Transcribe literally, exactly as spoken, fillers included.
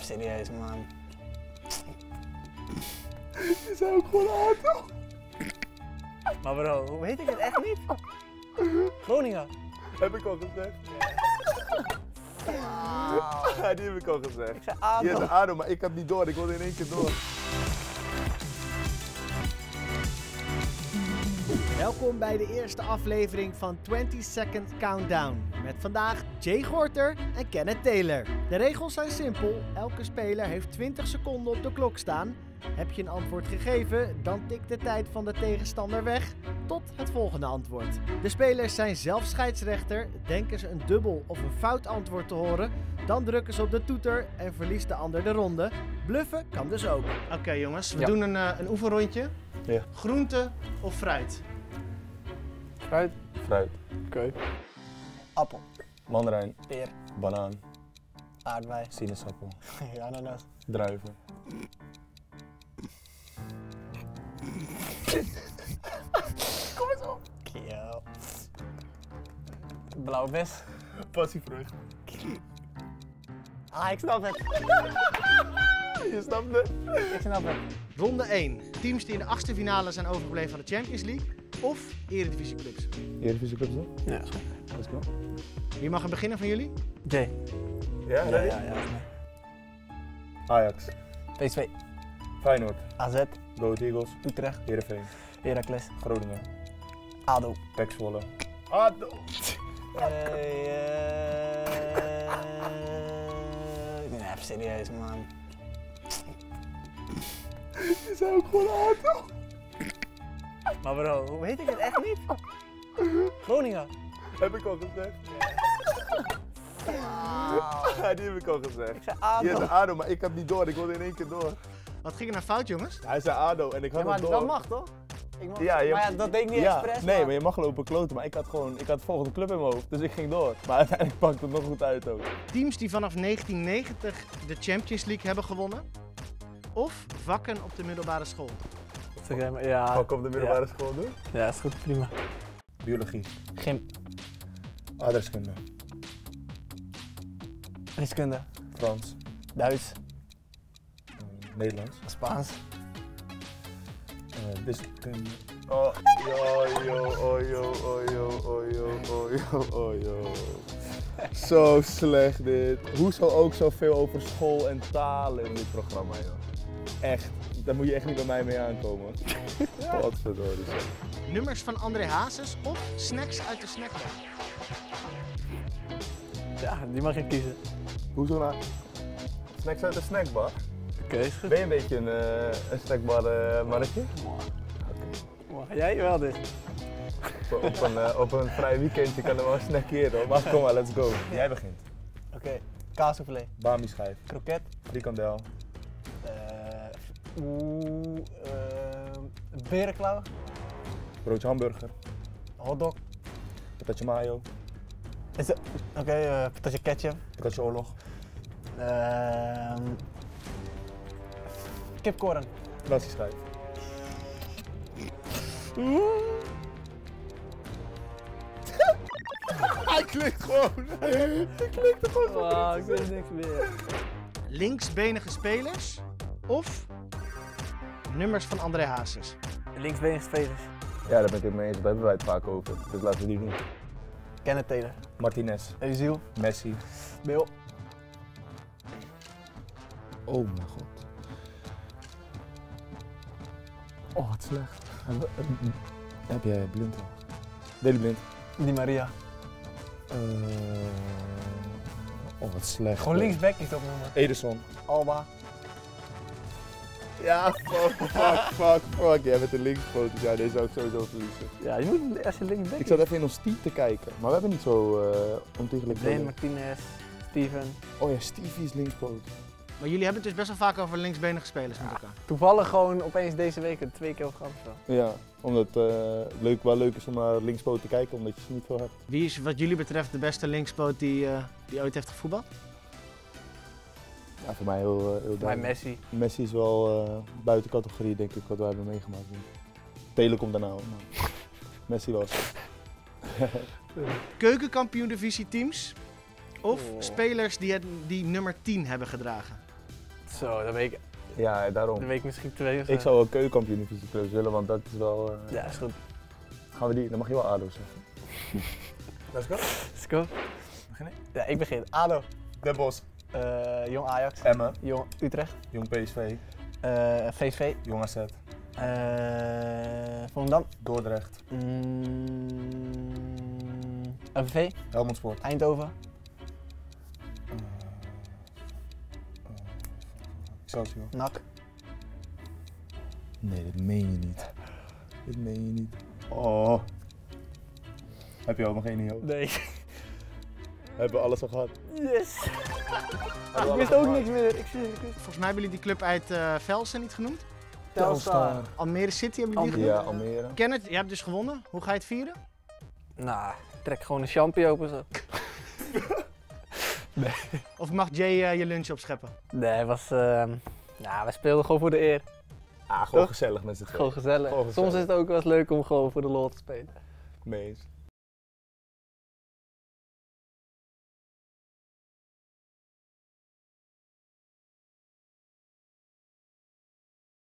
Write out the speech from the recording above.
serieus, man. Je zei ook gewoon auto. Maar bro, hoe weet ik het echt niet? Groningen. Heb ik al gezegd. Wow. Ja, die heb ik al gezegd. Ik zei A D O. Je hebt A D O, maar ik had niet door. Ik wilde in één keer door. Welkom bij de eerste aflevering van twintig second Countdown. Met vandaag Jay Gorter en Kenneth Taylor. De regels zijn simpel. Elke speler heeft twintig seconden op de klok staan. Heb je een antwoord gegeven, dan tikt de tijd van de tegenstander weg tot het volgende antwoord. De spelers zijn zelf scheidsrechter. Denken ze een dubbel of een fout antwoord te horen, dan drukken ze op de toeter en verliest de ander de ronde. Bluffen kan dus ook. Oké okay, jongens, we Ja. doen een, uh, een oefenrondje. Ja. Groente of fruit? Fruit. Fruit. Oké. Okay. Appel. Mandarijn. Peer. Banaan. Aardbei. Sinaasappel. Ananas. Druiven. Kom eens op. Kiel. Blauwbes. Passievrucht. Ah, ik snap het. Je snapt het? Ik snap het. Ronde één. Teams die in de achtste finale zijn overgebleven van de Champions League of Eredivisieclubs. Eredivisieclubs dan? Ja, is goed. Let's go. Wie mag er beginnen van jullie? Jay. Ja, Ja, ready? ja, ja. Ajax. P S V. Feyenoord. A Z. Go Ahead Eagles. Utrecht. Heerenveen. Heracles. Groningen. A D O. Pek Zwolle. A D O. Hey, uh... Nee, even serieus, man. Je zei ook gewoon A D O. Maar bro, hoe weet ik het echt niet? Groningen. Heb ik al gezegd. Wow. Ja, die heb ik al gezegd. Ik zei A Je D O. hebt A D O, maar ik had niet door. Ik wilde in één keer door. Wat ging er nou fout, jongens? Hij zei A D O en ik had Ja, maar het door. dat mag toch? Ik mag... Ja, je- maar ja, dat deed ik niet Ja, expres. nee, maar... maar je mag lopen kloten, maar ik had gewoon, ik had de volgende club in mijn hoofd, dus ik ging door. Maar uiteindelijk pakte het nog goed uit ook. Teams die vanaf negentien negentig de Champions League hebben gewonnen of vakken op de middelbare school. Ja, Pak op de middelbare school doen? ja, is goed, prima. Biologie, Gym, aardrijkskunde, wiskunde, Frans, Duits, uh, Nederlands, Spaans. uh, wiskunde. Oh, yo, yo, oh, yo, oh, yo, oh, yo, oh, yo, oh, yo. Zo slecht dit. Hoezo ook zoveel over school en talen in dit programma, joh. Echt, daar moet je echt niet bij mij mee aankomen. Godverdorie zeg. Nummers van André Hazes of snacks uit de snackbar. Ja, die mag je kiezen. Hoezo nou? Snacks uit de snackbar? Oké, is goed. Ben je een beetje een, uh, een snackbar uh, mannetje? Wow, jij wel dus. Op, op, een, uh, op een vrij weekendje kan er wel een snack hier hoor. Maar kom maar, let's go. Jij begint. Oké, okay. Kaassoufflé, Bami schijf, kroket, frikandel, uh, oeh, uh, berenklauw, broodje hamburger, hotdog. patatje mayo, Is het... Oké, okay, uh, patatje ketchup. patatje oorlog, Uh, kipkorn. nasi schijf. Hij klikt gewoon. Hij klikt er gewoon. Wow, ik weet niks meer. Linksbenige spelers of nummers van André Hazes. Linksbenige spelers. Ja, daar ben ik het mee eens. Daar hebben wij het vaak over. Dus laten we die doen. Kenneth Taylor, Martinez, Özil, Messi. Bill. Oh mijn god. Oh, wat slecht. Heb jij blind al? Deli blind. Di Maria. Uh, oh, wat slecht. Gewoon linksback is dat nummer. Ederson. Alba. Ja, fuck, fuck, fuck, fuck. Jij bent de linkspoot, ja, deze zou ik sowieso verliezen. Ja, je moet als je linksback Ik zat even in ons team te kijken, maar we hebben niet zo uh, ontiegelijk Dane veel. Martinez, Steven. Oh ja, Stevie is linkspoot. Maar jullie hebben het dus best wel vaak over linksbenige spelers met elkaar. Toevallig gewoon opeens deze week er twee keer over gehad of zo. Ja, omdat het uh, leuk, wel leuk is om naar linkspoot te kijken, omdat je ze niet veel hebt. Wie is wat jullie betreft de beste linkspoot die, uh, die ooit heeft gevoetbald? Ja, voor mij heel, uh, heel Bij duidelijk. Messi. Messi is wel uh, buiten categorie, denk ik, wat wij hebben meegemaakt. Taylor komt daarna, maar Messi was het. Keukenkampioen divisie teams of Oh. spelers die, het, die nummer tien hebben gedragen? Zo, dan weet ik, Ja, dan daarom. weet ik misschien twee of zo. Ik zou wel keukenkampioen divisie clubs willen, want dat is wel... Uh... Ja, is goed. Gaan we die? Dan mag je wel A D O zeggen. Let's go. Let's go. Begin ik? Ja, ik begin. A D O. Den Bosch. Uh, Jong Ajax. Emmen. Jong Utrecht. Jong P S V. Uh, V S V. Jong A Z. Uh, Volendam. Dordrecht. Mm, M V V. Helmond Sport. Eindhoven. Uh, uh, Excelsior. N A C. Nee, dit meen je niet. Dit meen je niet. Oh. Heb je ook nog één in je hoofd? Nee. Hebben we alles al gehad? Yes. Hebben we Ik wist alles ook al niks meer. Ik zie ik wist. Volgens mij hebben jullie die club uit uh, Velsen niet genoemd. Telstar. Almere City hebben jullie die gehad? genoemd. Ja, Almere. Kenneth, je hebt dus gewonnen. Hoe ga je het vieren? Nou, trek gewoon een champie open zo. Of mag Jay uh, je lunch opscheppen? Nee, het was. Uh, nou, we speelden gewoon voor de eer. Ah, gewoon Toch? gezellig met z'n tweeën. Gewoon gezellig. Gewoon gezellig. Soms is het ook wel eens leuk om gewoon voor de lol te spelen. Mee eens.